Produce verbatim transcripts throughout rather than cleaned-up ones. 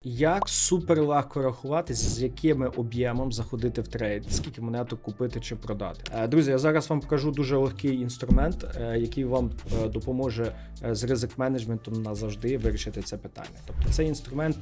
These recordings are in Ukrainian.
Як супер легко рахувати, з якими об'ємом заходити в трейд, скільки монеток купити чи продати. Друзі, я зараз вам покажу дуже легкий інструмент, який вам допоможе з ризик-менеджментом назавжди вирішити це питання. Тобто цей інструмент,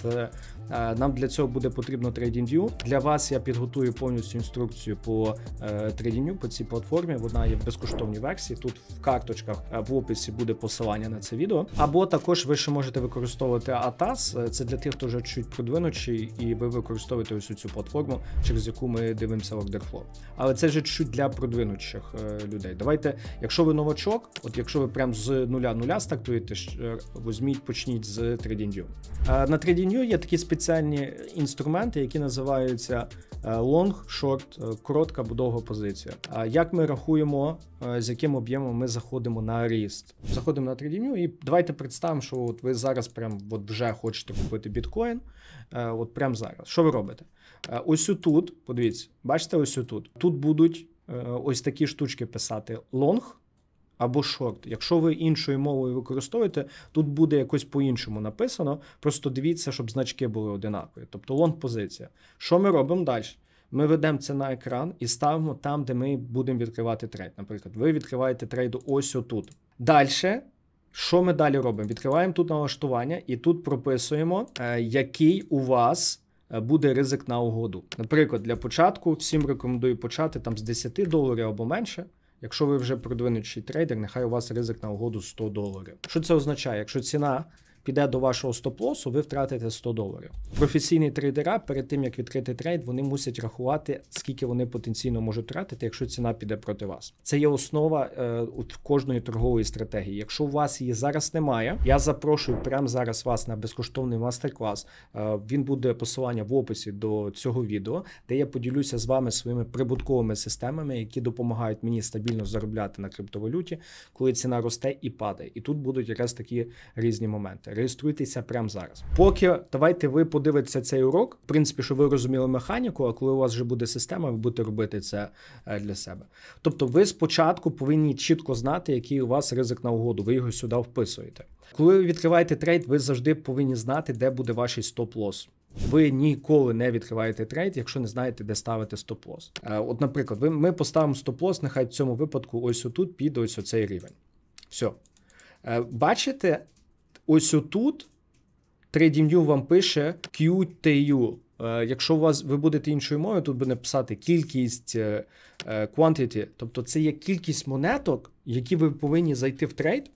нам для цього буде потрібно TradingView. Для вас я підготую повністю інструкцію по TradingView, по цій платформі. Вона є в безкоштовній версії. Тут в карточках в описі буде посилання на це відео. Або також ви ще можете використовувати АТАС. Це для тих, хто вже чуть продвинучий, і ви використовуєте ось цю платформу, через яку ми дивимося ордерфлоу. Але це вже чуть для продвинучих людей. Давайте, якщо ви новачок, от якщо ви прям з нуля-нуля стартуєте, візьміть, почніть з TradingView. На TradingView є такі спеціальні інструменти, які називаються long, short, коротка або довга позиція. Як ми рахуємо, з яким об'ємом ми заходимо на ріст? Заходимо на TradingView і давайте представимо, що от ви зараз прям от вже хочете купити біткоін, от прямо зараз. Що ви робите? Ось тут, подивіться, бачите, ось тут. Тут будуть ось такі штучки писати long або short. Якщо ви іншою мовою використовуєте, тут буде якось по-іншому написано, просто дивіться, щоб значки були одинакові. Тобто long позиція. Що ми робимо далі? Ми ведемо це на екран і ставимо там, де ми будемо відкривати трейд. Наприклад, ви відкриваєте трейд ось отут. Далі, що ми далі робимо? Відкриваємо тут налаштування і тут прописуємо, який у вас буде ризик на угоду. Наприклад, для початку всім рекомендую почати там з десяти доларів або менше. Якщо ви вже продвинутий трейдер, нехай у вас ризик на угоду сто доларів. Що це означає? Якщо ціна піде до вашого стоп-лосу, ви втратите сто доларів. Професійні трейдера перед тим, як відкрити трейд, вони мусять рахувати, скільки вони потенційно можуть втратити, якщо ціна піде проти вас. Це є основа е, кожної торгової стратегії. Якщо у вас її зараз немає, я запрошую прямо зараз вас на безкоштовний мастер-клас. Е, він буде посилання в описі до цього відео, де я поділюся з вами своїми прибутковими системами, які допомагають мені стабільно заробляти на криптовалюті, коли ціна росте і падає. І тут будуть якраз такі різні моменти. Реєструйтеся прямо зараз. Поки давайте ви подивитеся цей урок, в принципі, щоб ви розуміли механіку, а коли у вас вже буде система, ви будете робити це для себе. Тобто ви спочатку повинні чітко знати, який у вас ризик на угоду, ви його сюди вписуєте. Коли ви відкриваєте трейд, ви завжди повинні знати, де буде ваш стоп-лосс. Ви ніколи не відкриваєте трейд, якщо не знаєте, де ставити стоп-лосс. От, наприклад, ви, ми поставимо стоп-лосс, нехай в цьому випадку ось отут під ось оцей рівень. Все. Бачите, ось отут TradingView вам пише к'ю ті ю. Якщо у вас ви будете іншою мовою, тут буде написати кількість quantity, тобто це є кількість монеток, які ви повинні зайти в трейд,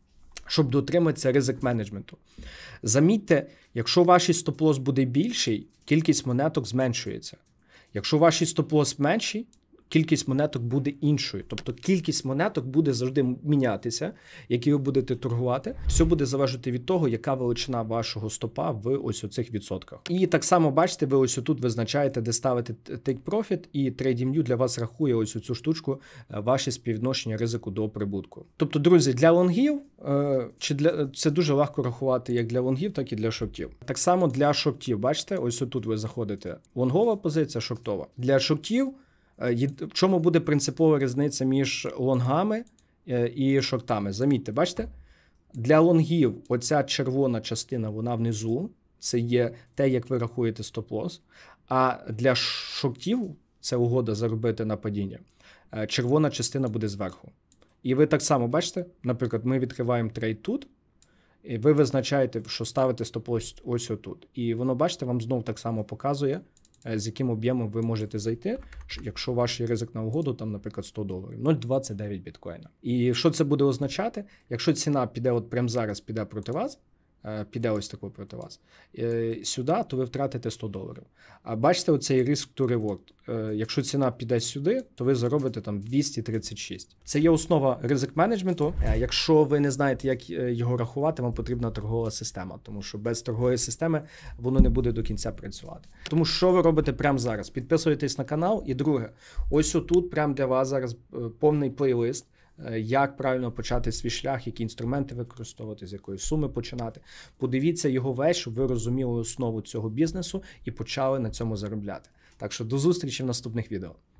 щоб дотриматися ризик менеджменту. Замітьте, якщо ваш стоп-лосс буде більший, кількість монеток зменшується. Якщо ваш стоп-лосс менший, кількість монеток буде іншою. Тобто кількість монеток буде завжди мінятися, які ви будете торгувати. Все буде залежати від того, яка величина вашого стопа в ось оцих відсотках. І так само, бачите, ви ось тут визначаєте, де ставити take profit, і TradingView для вас рахує ось цю штучку, ваше співвідношення ризику до прибутку. Тобто, друзі, для лонгів, чи для, це дуже легко рахувати як для лонгів, так і для шортів. Так само для шортів, бачите, ось тут ви заходите лонгова позиція, шортова. Для шортів в чому буде принципова різниця між лонгами і шортами? Замітьте, бачите? Для лонгів оця червона частина, вона внизу, це є те, як ви рахуєте стоп-лосс, а для шортів, це угода заробити на падіння, червона частина буде зверху. І ви так само бачите, наприклад, ми відкриваємо трейд тут, і ви визначаєте, що ставите стоп-лосс ось отут. І воно, бачите, вам знову так само показує, з яким об'ємом ви можете зайти, якщо ваш ризик на угоду, там, наприклад, сто доларів. нуль цілих двадцять дев'ять біткоїна. І що це буде означати? Якщо ціна піде, от прямо зараз піде проти вас, піде ось тако проти вас, сюди, то ви втратите сто доларів. А бачите оцей risk to reward. Якщо ціна піде сюди, то ви заробите там двісті тридцять шість. Це є основа ризик менеджменту. Якщо ви не знаєте, як його рахувати, вам потрібна торгова система, тому що без торгової системи воно не буде до кінця працювати. Тому що ви робите прямо зараз? Підписуйтесь на канал. І друге, ось отут прямо для вас зараз повний плейлист, як правильно почати свій шлях, які інструменти використовувати, з якої суми починати. Подивіться його весь, щоб ви розуміли основу цього бізнесу і почали на цьому заробляти. Так що до зустрічі в наступних відео.